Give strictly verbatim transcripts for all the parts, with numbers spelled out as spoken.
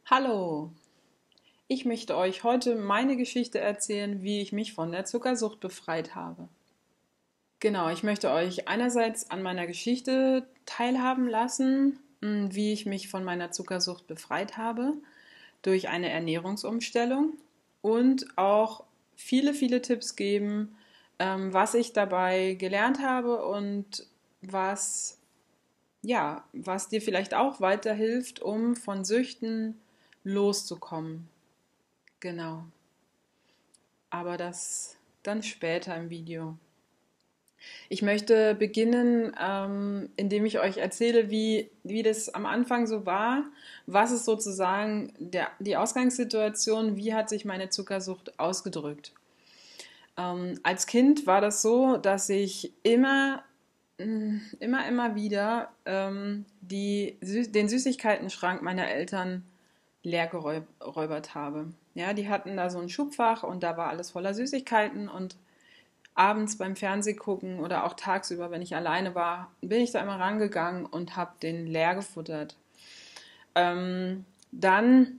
Hallo, ich möchte euch heute meine Geschichte erzählen, wie ich mich von der Zuckersucht befreit habe. Genau, ich möchte euch einerseits an meiner Geschichte teilhaben lassen, m, wie ich mich von meiner Zuckersucht befreit habe durch eine Ernährungsumstellung und auch viele, viele Tipps geben, ähm, was ich dabei gelernt habe und was, ja, was dir vielleicht auch weiterhilft, um von Süchten loszukommen. Genau, aber das dann später im Video. Ich möchte beginnen, ähm, indem ich euch erzähle, wie, wie das am Anfang so war. Was ist sozusagen der, die Ausgangssituation? Wie hat sich meine Zuckersucht ausgedrückt? Ähm, als Kind war das so, dass ich immer, mm, immer, immer wieder ähm, die, den Süßigkeitenschrank meiner Eltern leer geräubert habe. Ja, die hatten da so ein Schubfach und da war alles voller Süßigkeiten und abends beim Fernsehgucken oder auch tagsüber, wenn ich alleine war, bin ich da immer rangegangen und habe den leer gefuttert. Ähm, dann,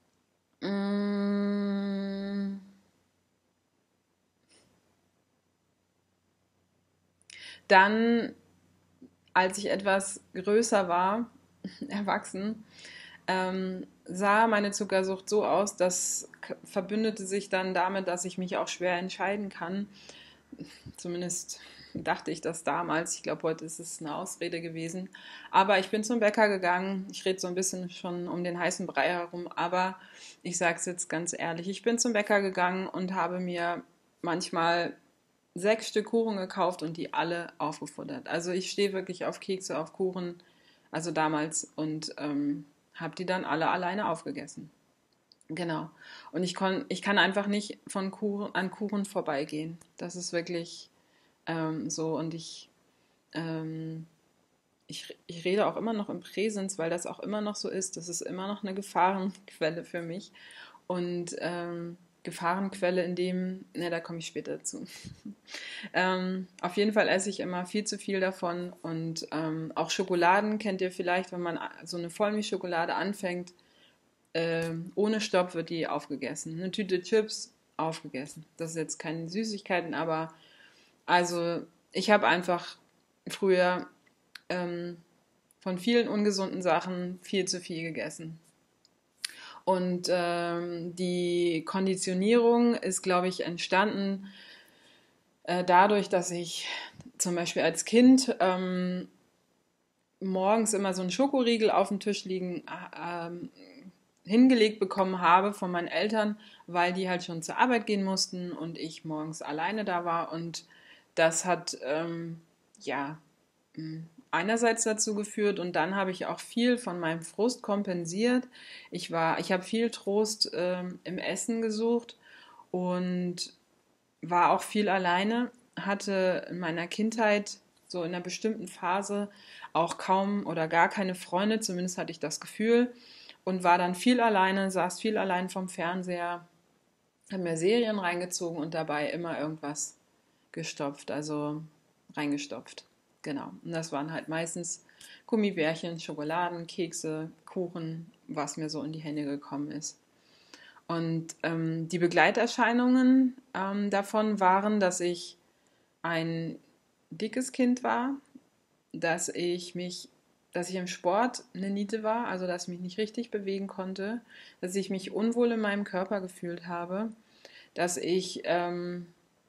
mh, dann, als ich etwas größer war, erwachsen, ähm, sah meine Zuckersucht so aus, das verbündete sich dann damit, dass ich mich auch schwer entscheiden kann. Zumindest dachte ich das damals. Ich glaube, heute ist es eine Ausrede gewesen. Aber ich bin zum Bäcker gegangen. Ich rede so ein bisschen schon um den heißen Brei herum. Aber ich sage es jetzt ganz ehrlich. Ich bin zum Bäcker gegangen und habe mir manchmal sechs Stück Kuchen gekauft und die alle aufgefuttert. Also ich stehe wirklich auf Kekse, auf Kuchen. Also damals. Und ähm, habe die dann alle alleine aufgegessen. Genau. Und ich, kon, ich kann einfach nicht von Kuchen, an Kuchen vorbeigehen. Das ist wirklich ähm, so. Und ich, ähm, ich, ich rede auch immer noch im Präsens, weil das auch immer noch so ist. Das ist immer noch eine Gefahrenquelle für mich. Und ähm, Gefahrenquelle in dem, ne, da komme ich später dazu. ähm, auf jeden Fall esse ich immer viel zu viel davon. Und ähm, auch Schokoladen kennt ihr vielleicht, wenn man so eine Vollmilchschokolade anfängt, ähm, ohne Stopp wird die aufgegessen. Eine Tüte Chips aufgegessen. Das ist jetzt keine Süßigkeiten, aber also ich habe einfach früher ähm, von vielen ungesunden Sachen viel zu viel gegessen. Und ähm, die Konditionierung ist, glaube ich, entstanden äh, dadurch, dass ich zum Beispiel als Kind ähm, morgens immer so einen Schokoriegel auf dem Tisch liegen äh, ähm, hingelegt bekommen habe von meinen Eltern, weil die halt schon zur Arbeit gehen mussten und ich morgens alleine da war. Und das hat ähm, ja einerseits dazu geführt und dann habe ich auch viel von meinem Frust kompensiert. Ich war, ich habe viel Trost ähm, im Essen gesucht und war auch viel alleine, hatte in meiner Kindheit so in einer bestimmten Phase auch kaum oder gar keine Freunde, zumindest hatte ich das Gefühl, und war dann viel alleine, saß viel allein vom Fernseher, habe mir Serien reingezogen und dabei immer irgendwas gestopft, also reingestopft. Genau. Und das waren halt meistens Gummibärchen, Schokoladen, Kekse, Kuchen, was mir so in die Hände gekommen ist. Und ähm, die Begleiterscheinungen ähm, davon waren, dass ich ein dickes Kind war, dass ich mich, dass ich im Sport eine Niete war, also dass ich mich nicht richtig bewegen konnte, dass ich mich unwohl in meinem Körper gefühlt habe, dass ich ähm,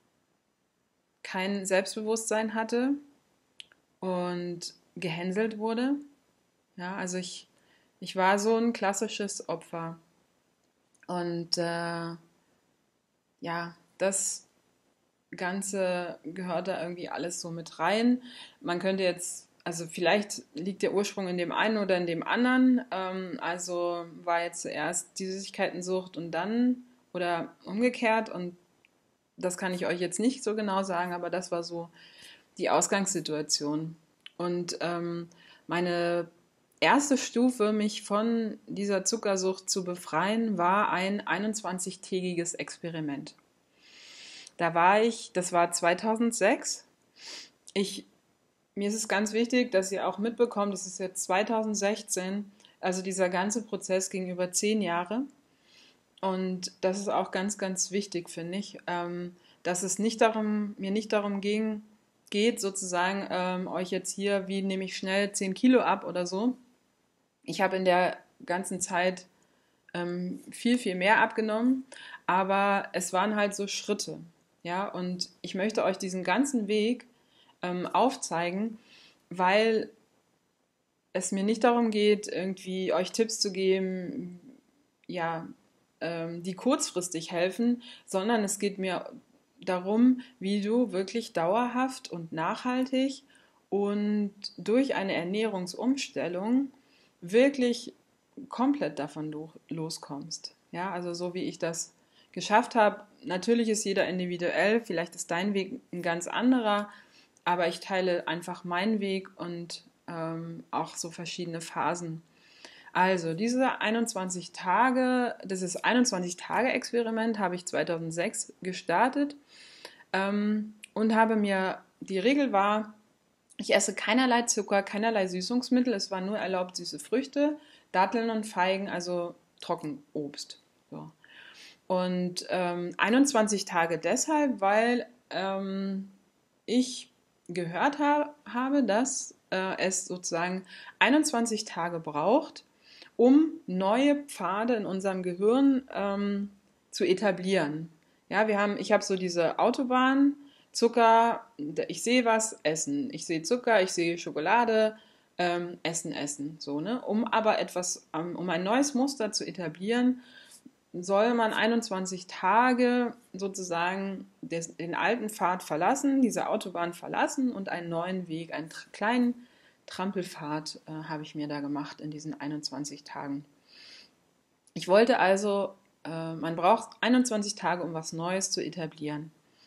kein Selbstbewusstsein hatte und gehänselt wurde. Ja, also ich, ich war so ein klassisches Opfer. Und äh, ja, das Ganze gehört da irgendwie alles so mit rein. Man könnte jetzt, also vielleicht liegt der Ursprung in dem einen oder in dem anderen. Ähm, also war jetzt zuerst die Süßigkeitensucht und dann oder umgekehrt. Und das kann ich euch jetzt nicht so genau sagen, aber das war so die Ausgangssituation. Und ähm, meine erste Stufe, mich von dieser Zuckersucht zu befreien, war ein einundzwanzig-tägiges Experiment. Da war ich, das war zweitausendsechs. Ich, mir ist es ganz wichtig, dass ihr auch mitbekommt, das ist jetzt zweitausendsechzehn. Also dieser ganze Prozess ging über zehn Jahre und das ist auch ganz, ganz wichtig, finde ich, ähm, dass es nicht darum, mir nicht darum ging, geht, sozusagen ähm, euch jetzt hier, wie nehme ich schnell zehn Kilo ab oder so. Ich habe in der ganzen Zeit ähm, viel, viel mehr abgenommen, aber es waren halt so Schritte. Ja, und ich möchte euch diesen ganzen Weg ähm, aufzeigen, weil es mir nicht darum geht, irgendwie euch Tipps zu geben, ja, ähm, die kurzfristig helfen, sondern es geht mir darum, wie du wirklich dauerhaft und nachhaltig und durch eine Ernährungsumstellung wirklich komplett davon loskommst. Ja, also so wie ich das geschafft habe. Natürlich ist jeder individuell, vielleicht ist dein Weg ein ganz anderer, aber ich teile einfach meinen Weg und ähm, auch so verschiedene Phasen. Also, diese einundzwanzig Tage, dieses einundzwanzig-Tage-Experiment habe ich zweitausendsechs gestartet ähm, und habe mir, die Regel war, ich esse keinerlei Zucker, keinerlei Süßungsmittel, es war nur erlaubt süße Früchte, Datteln und Feigen, also Trockenobst. So. Und ähm, einundzwanzig Tage deshalb, weil ähm, ich gehört ha habe, dass äh, es sozusagen einundzwanzig Tage braucht, um neue Pfade in unserem Gehirn ähm, zu etablieren. Ja, wir haben, ich habe so diese Autobahn, Zucker, ich sehe was, essen. Ich sehe Zucker, ich sehe Schokolade, ähm, essen, essen. So, ne? Um aber etwas, ähm, um ein neues Muster zu etablieren, soll man einundzwanzig Tage sozusagen des, den alten Pfad verlassen, diese Autobahn verlassen und einen neuen Weg, einen kleinen Trampelpfad äh, habe ich mir da gemacht in diesen einundzwanzig Tagen. Ich wollte also, äh, man braucht einundzwanzig Tage, um was Neues zu etablieren.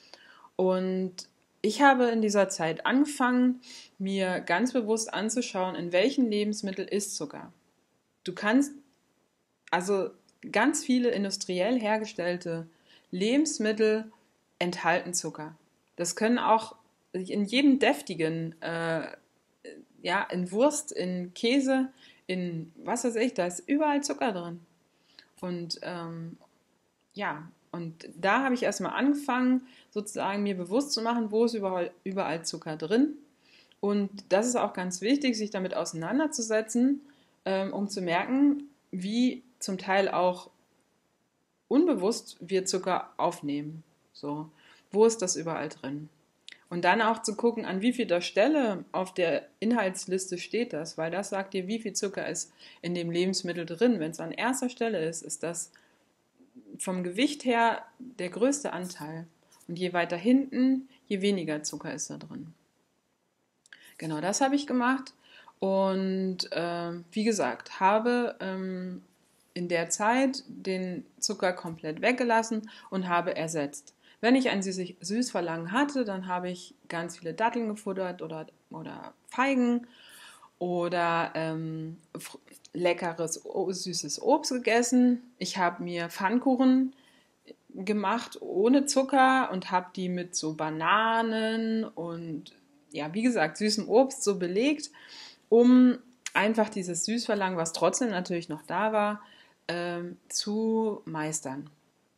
Und ich habe in dieser Zeit angefangen, mir ganz bewusst anzuschauen, in welchen Lebensmitteln ist Zucker. Du kannst, also ganz viele industriell hergestellte Lebensmittel enthalten Zucker. Das können auch in jedem deftigen, äh, ja, in Wurst, in Käse, in was weiß ich, da ist überall Zucker drin. Und ähm, ja, und da habe ich erstmal angefangen, sozusagen mir bewusst zu machen, wo ist überall, überall Zucker drin. Und das ist auch ganz wichtig, sich damit auseinanderzusetzen, ähm, um zu merken, wie zum Teil auch unbewusst wir Zucker aufnehmen. So, wo ist das überall drin? Und dann auch zu gucken, an wie vielter Stelle auf der Inhaltsliste steht das, weil das sagt dir, wie viel Zucker ist in dem Lebensmittel drin. Wenn es an erster Stelle ist, ist das vom Gewicht her der größte Anteil. Und je weiter hinten, je weniger Zucker ist da drin. Genau, das habe ich gemacht. Und äh, wie gesagt, habe ähm, in der Zeit den Zucker komplett weggelassen und habe ersetzt. Wenn ich ein Süß Süßverlangen hatte, dann habe ich ganz viele Datteln gefuttert oder, oder Feigen oder ähm, leckeres, süßes Obst gegessen. Ich habe mir Pfannkuchen gemacht ohne Zucker und habe die mit so Bananen und ja, wie gesagt, süßem Obst so belegt, um einfach dieses Süßverlangen, was trotzdem natürlich noch da war, ähm, zu meistern.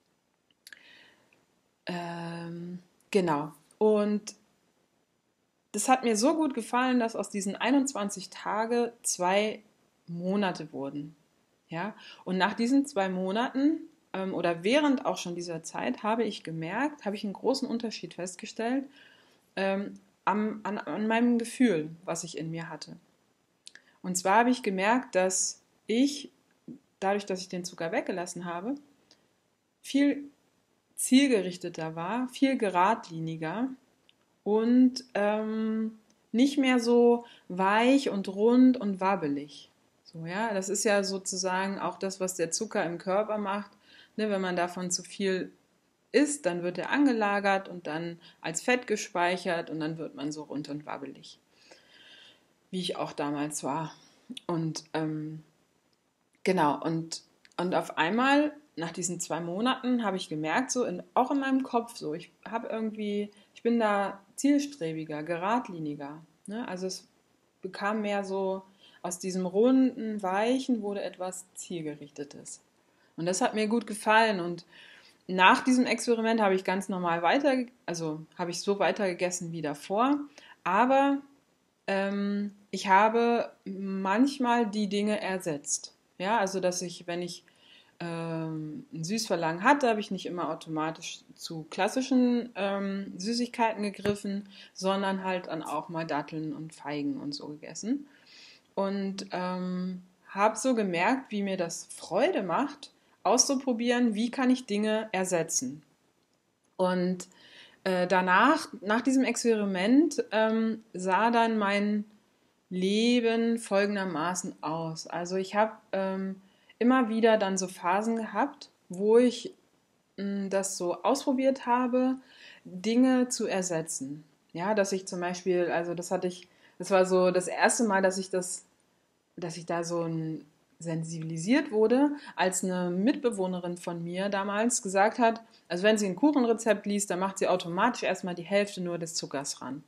Ähm, genau. Und das hat mir so gut gefallen, dass aus diesen einundzwanzig Tage zwei Monate wurden. Ja? Und nach diesen zwei Monaten ähm, oder während auch schon dieser Zeit habe ich gemerkt, habe ich einen großen Unterschied festgestellt ähm, am, an, an meinem Gefühl, was ich in mir hatte. Und zwar habe ich gemerkt, dass ich, dadurch, dass ich den Zucker weggelassen habe, viel zielgerichteter war, viel geradliniger und ähm, nicht mehr so weich und rund und wabbelig. So, ja, das ist ja sozusagen auch das, was der Zucker im Körper macht. Ne, wenn man davon zu viel isst, dann wird er angelagert und dann als Fett gespeichert und dann wird man so rund und wabbelig. Wie ich auch damals war. Und ähm, genau, und, und auf einmal, nach diesen zwei Monaten, habe ich gemerkt, so in, auch in meinem Kopf, so, ich habe irgendwie, ich bin da zielstrebiger, geradliniger. Ne? Also es bekam mehr so aus diesem runden, weichen wurde etwas Zielgerichtetes. Und das hat mir gut gefallen. Und nach diesem Experiment habe ich ganz normal weiter, also habe ich so weitergegessen wie davor. Aber ähm, ich habe manchmal die Dinge ersetzt. Ja, also dass ich, wenn ich ähm, ein Süßverlangen hatte, habe ich nicht immer automatisch zu klassischen ähm, Süßigkeiten gegriffen, sondern halt dann auch mal Datteln und Feigen und so gegessen. Und ähm, habe so gemerkt, wie mir das Freude macht, auszuprobieren, wie kann ich Dinge ersetzen. Und äh, danach, nach diesem Experiment, ähm, sah dann mein Leben folgendermaßen aus. Also ich habe ähm, immer wieder dann so Phasen gehabt, wo ich mh, das so ausprobiert habe, Dinge zu ersetzen. Ja, dass ich zum Beispiel, also das hatte ich, das war so das erste Mal, dass ich das, dass ich da so ein sensibilisiert wurde, als eine Mitbewohnerin von mir damals gesagt hat, also wenn sie ein Kuchenrezept liest, dann macht sie automatisch erstmal die Hälfte nur des Zuckers ran.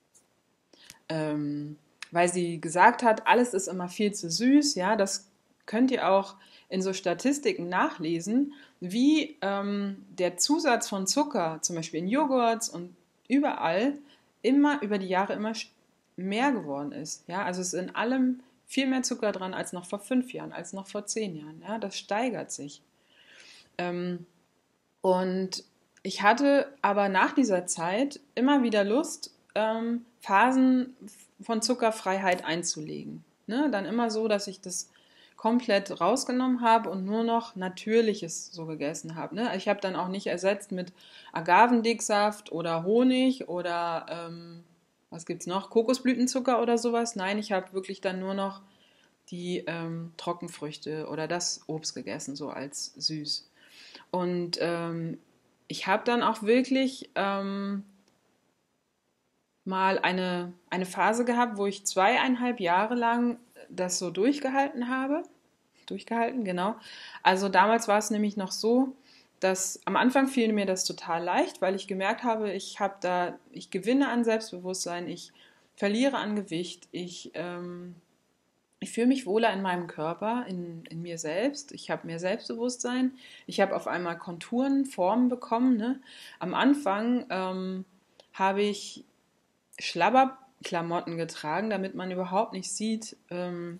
Ähm, weil sie gesagt hat, alles ist immer viel zu süß, ja, das könnt ihr auch in so Statistiken nachlesen, wie ähm, der Zusatz von Zucker, zum Beispiel in Joghurts und überall, immer über die Jahre immer mehr geworden ist. Ja, also es ist in allem viel mehr Zucker dran als noch vor fünf Jahren, als noch vor zehn Jahren. Ja, das steigert sich. Ähm, und ich hatte aber nach dieser Zeit immer wieder Lust, ähm, Phasen von Zuckerfreiheit einzulegen. Ne? Dann immer so, dass ich das komplett rausgenommen habe und nur noch Natürliches so gegessen habe. Ne? Ich habe dann auch nicht ersetzt mit Agavendicksaft oder Honig oder ähm, was gibt's noch? Kokosblütenzucker oder sowas. Nein, ich habe wirklich dann nur noch die ähm, Trockenfrüchte oder das Obst gegessen, so als süß. Und ähm, ich habe dann auch wirklich ähm, mal eine, eine Phase gehabt, wo ich zweieinhalb Jahre lang das so durchgehalten habe. Durchgehalten, genau. Also damals war es nämlich noch so, dass am Anfang fiel mir das total leicht, weil ich gemerkt habe, ich habe da, ich gewinne an Selbstbewusstsein, ich verliere an Gewicht, ich ähm, ich fühle mich wohler in meinem Körper, in, in mir selbst. Ich habe mehr Selbstbewusstsein. Ich habe auf einmal Konturen, Formen bekommen. Ne? Am Anfang ähm, habe ich Schlabberklamotten getragen, damit man überhaupt nicht sieht, ähm,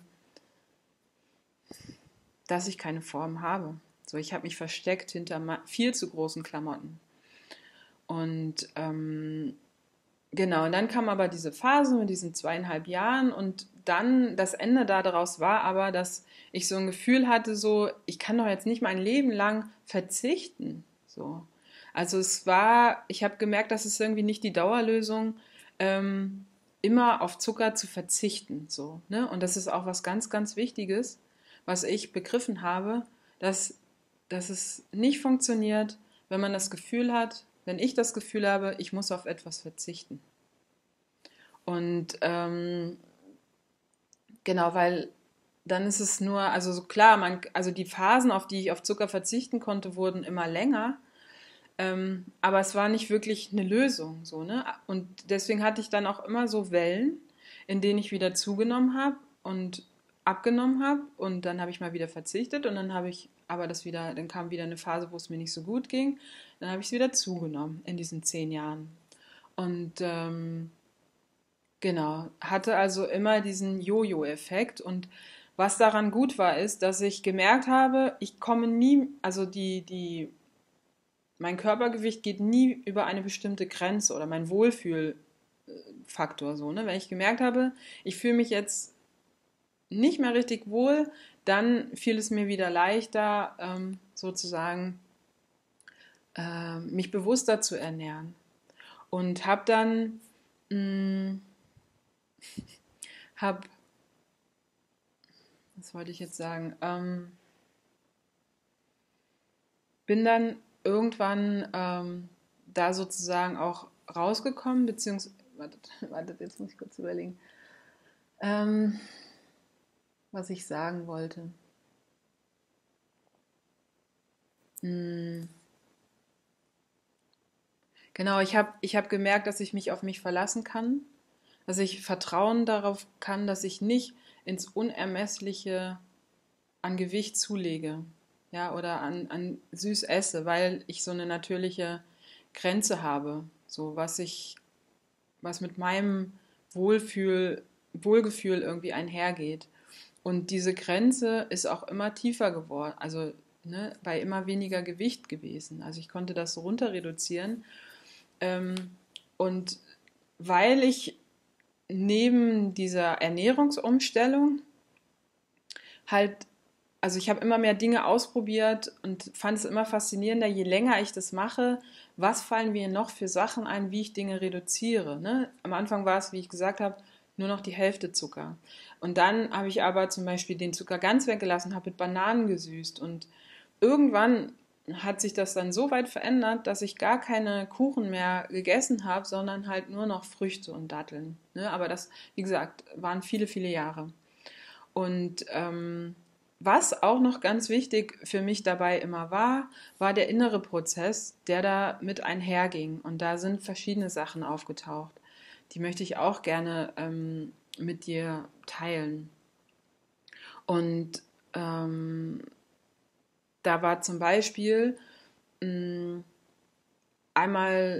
dass ich keine Form habe. So, ich habe mich versteckt hinter viel zu großen Klamotten. Und ähm, genau, und dann kam aber diese Phase mit diesen zweieinhalb Jahren und dann das Ende daraus war aber, dass ich so ein Gefühl hatte, so, ich kann doch jetzt nicht mein Leben lang verzichten. So. Also es war, ich habe gemerkt, dass es irgendwie nicht die Dauerlösung, ähm, immer auf Zucker zu verzichten. So, ne? Und das ist auch was ganz, ganz Wichtiges, was ich begriffen habe, dass, dass es nicht funktioniert, wenn man das Gefühl hat, wenn ich das Gefühl habe, ich muss auf etwas verzichten. Und ähm, genau, weil dann ist es nur, also so klar, man, also die Phasen, auf die ich auf Zucker verzichten konnte, wurden immer länger. Ähm, aber es war nicht wirklich eine Lösung, so, ne? Und deswegen hatte ich dann auch immer so Wellen, in denen ich wieder zugenommen habe und abgenommen habe und dann habe ich mal wieder verzichtet und dann habe ich aber das wieder, dann kam wieder eine Phase, wo es mir nicht so gut ging, dann habe ich es wieder zugenommen in diesen zehn Jahren. Und ähm, genau, hatte also immer diesen Jojo-Effekt und was daran gut war, ist, dass ich gemerkt habe, ich komme nie, also die, die, mein Körpergewicht geht nie über eine bestimmte Grenze oder mein Wohlfühlfaktor so, ne? Wenn ich gemerkt habe, ich fühle mich jetzt nicht mehr richtig wohl, dann fiel es mir wieder leichter, ähm, sozusagen äh, mich bewusster zu ernähren und habe dann mh, hab was wollte ich jetzt sagen? Ähm, bin dann irgendwann ähm, da sozusagen auch rausgekommen, beziehungsweise, wartet, wartet, jetzt muss ich kurz überlegen, ähm, was ich sagen wollte. Hm, genau, ich habe ich hab gemerkt, dass ich mich auf mich verlassen kann, dass ich Vertrauen darauf kann, dass ich nicht ins Unermessliche an Gewicht zulege, ja, oder an, an süß esse, weil ich so eine natürliche Grenze habe, so was ich, was mit meinem Wohlfühl, Wohlgefühl irgendwie einhergeht. Und diese Grenze ist auch immer tiefer geworden, also ne, bei immer weniger Gewicht gewesen. Also ich konnte das so runter reduzieren. Ähm, und weil ich neben dieser Ernährungsumstellung halt, also ich habe immer mehr Dinge ausprobiert und fand es immer faszinierender, je länger ich das mache, was fallen mir noch für Sachen ein, wie ich Dinge reduziere. Ne? Am Anfang war es, wie ich gesagt habe, nur noch die Hälfte Zucker. Und dann habe ich aber zum Beispiel den Zucker ganz weggelassen, habe mit Bananen gesüßt. Und irgendwann hat sich das dann so weit verändert, dass ich gar keine Kuchen mehr gegessen habe, sondern halt nur noch Früchte und Datteln. Ne? Aber das, wie gesagt, waren viele, viele Jahre. Und ähm, was auch noch ganz wichtig für mich dabei immer war, war der innere Prozess, der da mit einherging. Und da sind verschiedene Sachen aufgetaucht. Die möchte ich auch gerne ähm, mit dir teilen. Und ähm, da war zum Beispiel mh, einmal,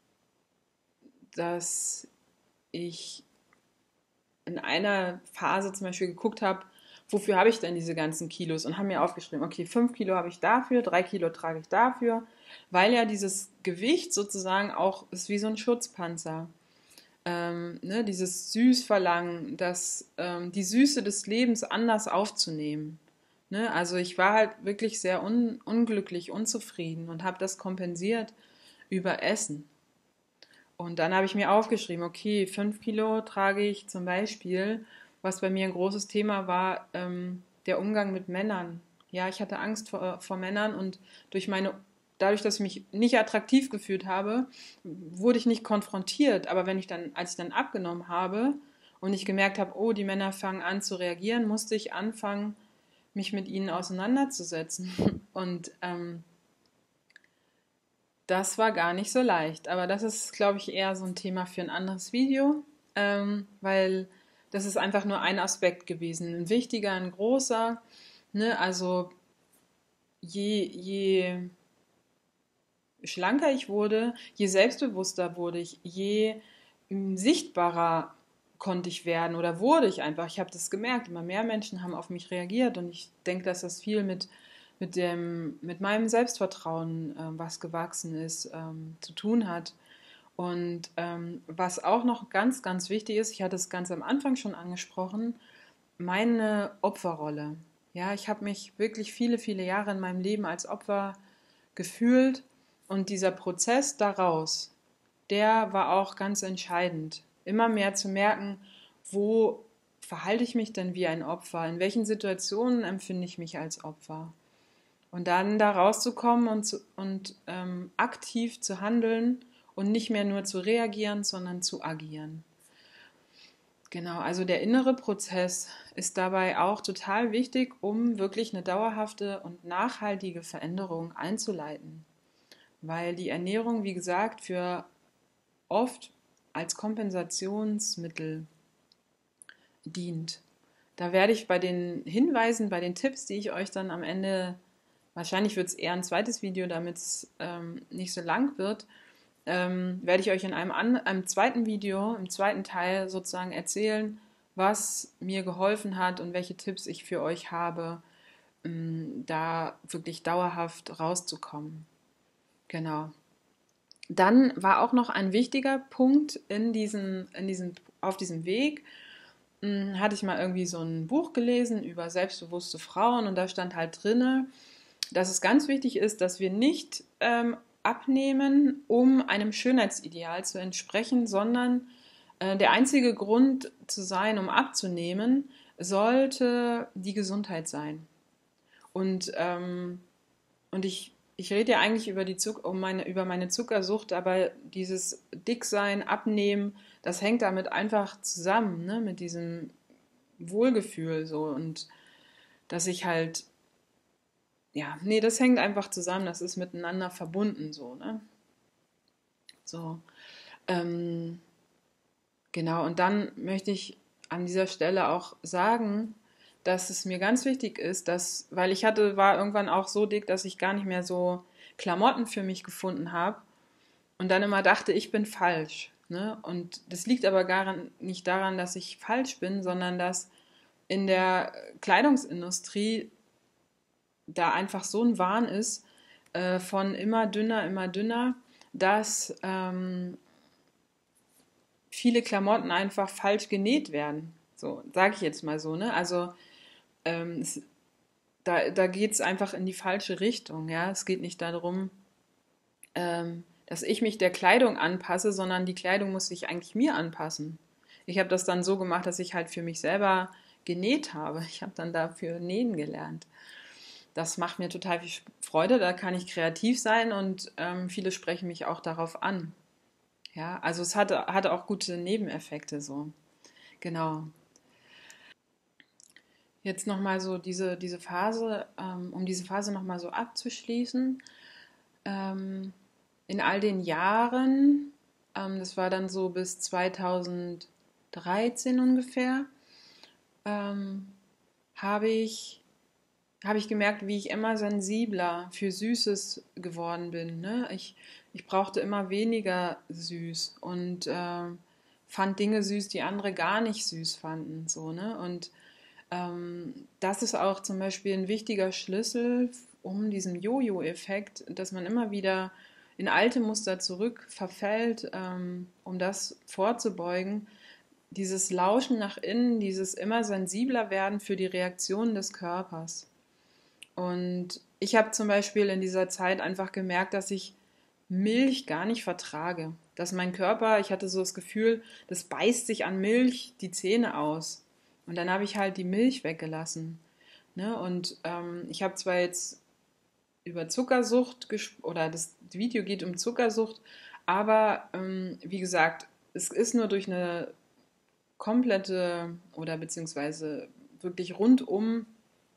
dass ich in einer Phase zum Beispiel geguckt habe, wofür habe ich denn diese ganzen Kilos und habe mir aufgeschrieben, okay, fünf Kilo habe ich dafür, drei Kilo trage ich dafür, weil ja dieses Gewicht sozusagen auch ist wie so ein Schutzpanzer. Ähm, ne, dieses Süßverlangen, das, ähm, die Süße des Lebens anders aufzunehmen. Ne? Also ich war halt wirklich sehr un unglücklich, unzufrieden und habe das kompensiert über Essen. Und dann habe ich mir aufgeschrieben, okay, fünf Kilo trage ich zum Beispiel, was bei mir ein großes Thema war, ähm, der Umgang mit Männern. Ja, ich hatte Angst vor, vor Männern und durch meine, dadurch, dass ich mich nicht attraktiv gefühlt habe, wurde ich nicht konfrontiert. Aber wenn ich dann, als ich dann abgenommen habe und ich gemerkt habe, oh, die Männer fangen an zu reagieren, musste ich anfangen, mich mit ihnen auseinanderzusetzen. Und ähm, das war gar nicht so leicht, aber das ist, glaube ich, eher so ein Thema für ein anderes Video, ähm, weil das ist einfach nur ein Aspekt gewesen, ein wichtiger, ein großer. Ne? Also je, je schlanker ich wurde, je selbstbewusster wurde ich, je m, sichtbarer konnte ich werden oder wurde ich einfach. Ich habe das gemerkt, immer mehr Menschen haben auf mich reagiert und ich denke, dass das viel mit, mit, dem, mit meinem Selbstvertrauen, ähm, was gewachsen ist, ähm, zu tun hat. Und ähm, was auch noch ganz, ganz wichtig ist, ich hatte es ganz am Anfang schon angesprochen, meine Opferrolle. Ja, ich habe mich wirklich viele, viele Jahre in meinem Leben als Opfer gefühlt und dieser Prozess daraus, der war auch ganz entscheidend. Immer mehr zu merken, wo verhalte ich mich denn wie ein Opfer? In welchen Situationen empfinde ich mich als Opfer? Und dann da rauszukommen und, zu, und ähm, aktiv zu handeln und nicht mehr nur zu reagieren, sondern zu agieren. Genau, also der innere Prozess ist dabei auch total wichtig, um wirklich eine dauerhafte und nachhaltige Veränderung einzuleiten. Weil die Ernährung, wie gesagt, für oft als Kompensationsmittel dient. Da werde ich bei den Hinweisen, bei den Tipps, die ich euch dann am Ende, wahrscheinlich wird es eher ein zweites Video, damit es ähm, nicht so lang wird, ähm, werde ich euch in einem, an, einem zweiten Video, im zweiten Teil sozusagen erzählen, was mir geholfen hat und welche Tipps ich für euch habe, ähm, da wirklich dauerhaft rauszukommen. Genau. Dann war auch noch ein wichtiger Punkt in diesen, in diesen, auf diesem Weg, mh, hatte ich mal irgendwie so ein Buch gelesen über selbstbewusste Frauen und da stand halt drinne, dass es ganz wichtig ist, dass wir nicht ähm, abnehmen, um einem Schönheitsideal zu entsprechen, sondern äh, der einzige Grund zu sein, um abzunehmen, sollte die Gesundheit sein. Und, ähm, und ich, ich rede ja eigentlich über, die Zuck um meine, über meine Zuckersucht, aber dieses Dicksein, Abnehmen, das hängt damit einfach zusammen, ne? Mit diesem Wohlgefühl so und dass ich halt, ja, nee, das hängt einfach zusammen, das ist miteinander verbunden so, ne? So, ähm, genau, und dann möchte ich an dieser Stelle auch sagen, dass es mir ganz wichtig ist, dass, weil ich hatte, war irgendwann auch so dick, dass ich gar nicht mehr so Klamotten für mich gefunden habe und dann immer dachte, ich bin falsch. Ne? Und das liegt aber gar nicht daran, dass ich falsch bin, sondern dass in der Kleidungsindustrie da einfach so ein Wahn ist, äh, von immer dünner, immer dünner, dass ähm, viele Klamotten einfach falsch genäht werden. So, sage ich jetzt mal so, ne? Also ähm, es, da, da geht es einfach in die falsche Richtung, ja. Es geht nicht darum, ähm, dass ich mich der Kleidung anpasse, sondern die Kleidung muss sich eigentlich mir anpassen. Ich habe das dann so gemacht, dass ich halt für mich selber genäht habe. Ich habe dann dafür nähen gelernt. Das macht mir total viel Freude, da kann ich kreativ sein und ähm, viele sprechen mich auch darauf an. Ja, also es hatte, hatte auch gute Nebeneffekte so. Genau. Jetzt nochmal so diese, diese Phase, ähm, um diese Phase nochmal so abzuschließen. Ähm, in all den Jahren, ähm, das war dann so bis zweitausenddreizehn ungefähr, ähm, habe ich, habe ich gemerkt, wie ich immer sensibler für Süßes geworden bin. Ne? Ich, ich brauchte immer weniger süß und äh, fand Dinge süß, die andere gar nicht süß fanden. So, ne? Und ähm, das ist auch zum Beispiel ein wichtiger Schlüssel, um diesen Jojo-Effekt, dass man immer wieder in alte Muster zurück verfällt, ähm, um das vorzubeugen. Dieses Lauschen nach innen, dieses immer sensibler werden für die Reaktionen des Körpers. Und ich habe zum Beispiel in dieser Zeit einfach gemerkt, dass ich Milch gar nicht vertrage. Dass mein Körper, ich hatte so das Gefühl, das beißt sich an Milch die Zähne aus. Und dann habe ich halt die Milch weggelassen. Ne? Und ähm, ich habe zwar jetzt über Zuckersucht oder das Video geht um Zuckersucht, aber ähm, wie gesagt, es ist nur durch eine komplette oder beziehungsweise wirklich rundum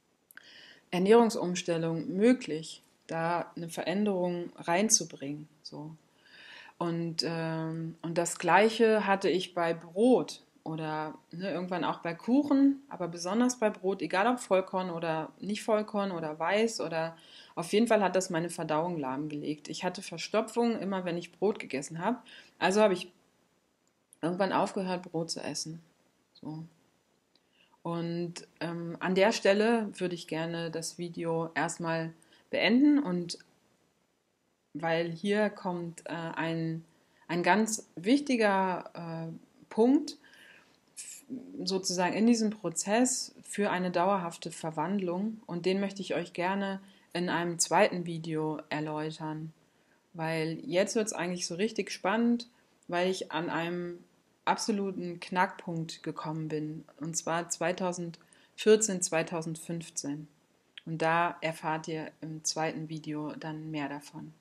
Ernährungsumstellung möglich, da eine Veränderung reinzubringen. So. Und, ähm, und das Gleiche hatte ich bei Brot oder ne, irgendwann auch bei Kuchen, aber besonders bei Brot, egal ob Vollkorn oder nicht Vollkorn oder weiß oder auf jeden Fall hat das meine Verdauung lahmgelegt. Ich hatte Verstopfung immer, wenn ich Brot gegessen habe. Also habe ich irgendwann aufgehört, Brot zu essen. So. Und ähm, an der Stelle würde ich gerne das Video erstmal beenden und weil hier kommt äh, ein, ein ganz wichtiger äh, Punkt sozusagen in diesem Prozess für eine dauerhafte Verwandlung und den möchte ich euch gerne in einem zweiten Video erläutern, weil jetzt wird es eigentlich so richtig spannend, weil ich an einem absoluten Knackpunkt gekommen bin und zwar zweitausendvierzehn, zweitausendfünfzehn und da erfahrt ihr im zweiten Video dann mehr davon.